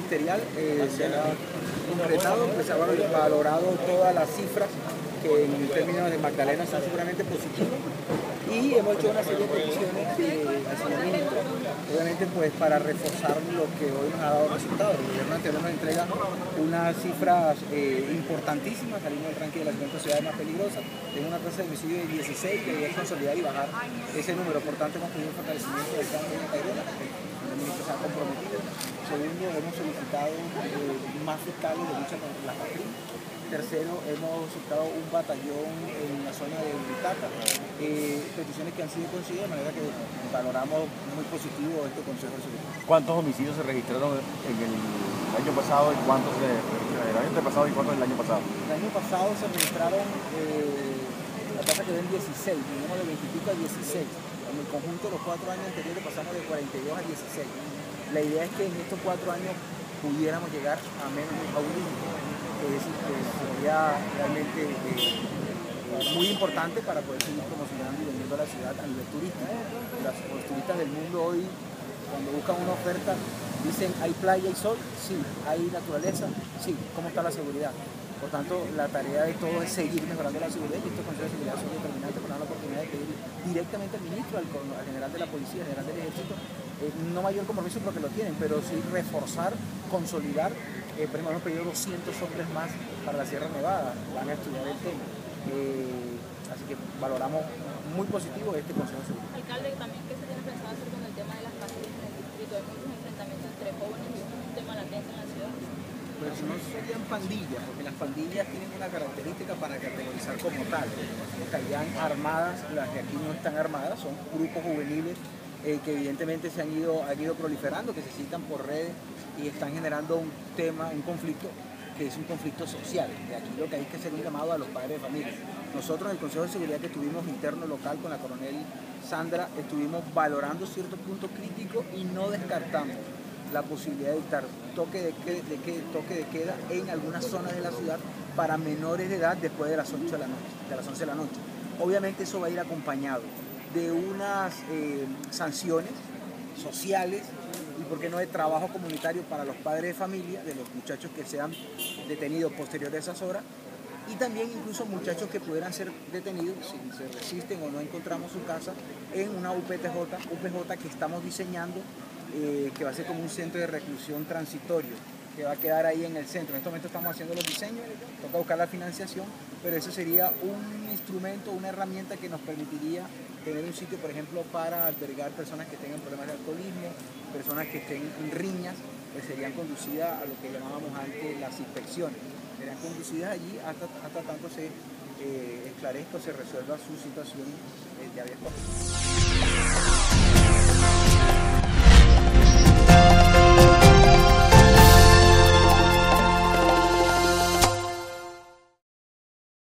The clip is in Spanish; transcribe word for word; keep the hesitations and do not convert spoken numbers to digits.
ministerial eh, se ha concretado, pues se ha valorado todas las cifras que en términos de Magdalena son seguramente positivas, y hemos hecho una serie de peticiones eh, al señor ministro, obviamente pues para reforzar lo que hoy nos ha dado resultados. El gobierno anterior nos entrega unas cifras eh, importantísimas, salimos del ranking de las cincuenta ciudades más peligrosas, tenemos una tasa de homicidio de dieciséis, que hay que consolidar y bajar ese número. Por tanto, hemos pedido un fortalecimiento del campo de Tayrona, el ministro se ha comprometido. Segundo, hemos solicitado eh, más fiscales de lucha contra la patrulla. Tercero, hemos solicitado un batallón en la zona de Uritaca, eh, peticiones que han sido concedidas, de manera que valoramos muy positivo este Consejo de Seguridad. ¿Cuántos homicidios se registraron en el año pasado y cuántos se registraron el año pasado y cuántos el año pasado? El año pasado se registraron, eh, la tasa quedó en dieciséis, venimos de veinte y pico a dieciséis. En el conjunto de los cuatro años anteriores pasamos de cuarenta y dos a dieciséis. La idea es que en estos cuatro años pudiéramos llegar a menos a un límite. Es decir, que sería realmente eh, muy importante para poder seguir promocionando y vendiendo la ciudad a nivel turístico. Las, los turistas del mundo hoy, cuando buscan una oferta, dicen, ¿hay playa y sol? Sí. ¿Hay naturaleza? Sí. ¿Cómo está la seguridad? Por tanto, la tarea de todo es seguir mejorando la seguridad, y estos consejos de seguridad son determinantes para dar la oportunidad de pedir directamente al ministro, al, al general de la policía, al general del ejército, eh, no mayor compromiso porque lo tienen, pero sí reforzar, consolidar. Eh, por ejemplo, hemos pedido doscientos hombres más para la Sierra Nevada, van a estudiar el tema. Eh, así que valoramos muy positivo este Consejo de Seguridad. Alcalde, también qué se tiene pensado hacer con el tema de las pandillas en el distrito. Hay muchos enfrentamientos entre jóvenes y es un tema latente en la ciudad. Pero si no serían pandillas, porque las pandillas tienen una característica para categorizar como tal. Estarían armadas, las que aquí no están armadas, son grupos juveniles eh, que evidentemente se han ido, han ido proliferando, que se citan por redes y están generando un tema, un conflicto que es un conflicto social. De aquí lo que hay que hacer un llamado a los padres de familia. Nosotros en el Consejo de Seguridad que tuvimos interno local con la coronel Sandra, estuvimos valorando ciertos puntos críticos y no descartamos la posibilidad de dictar toque de, que, de, que, toque de queda en algunas zonas de la ciudad para menores de edad después de las ocho de la noche, de las once de la noche. Obviamente eso va a ir acompañado de unas eh, sanciones sociales y, por qué no, de trabajo comunitario para los padres de familia, de los muchachos que sean detenidos posterior a esas horas, y también incluso muchachos que pudieran ser detenidos si se resisten o no encontramos su casa en una U P T J, U P J que estamos diseñando, eh, que va a ser como un centro de reclusión transitorio, que va a quedar ahí en el centro. En este momento estamos haciendo los diseños, toca buscar la financiación, pero eso sería un instrumento, una herramienta que nos permitiría tener un sitio, por ejemplo, para albergar personas que tengan problemas de alcoholismo, personas que estén en riñas, que serían conducidas a lo que llamábamos antes las inspecciones. Serían conducidas allí hasta, hasta tanto se eh, esclarezca o se resuelva su situación eh, de haber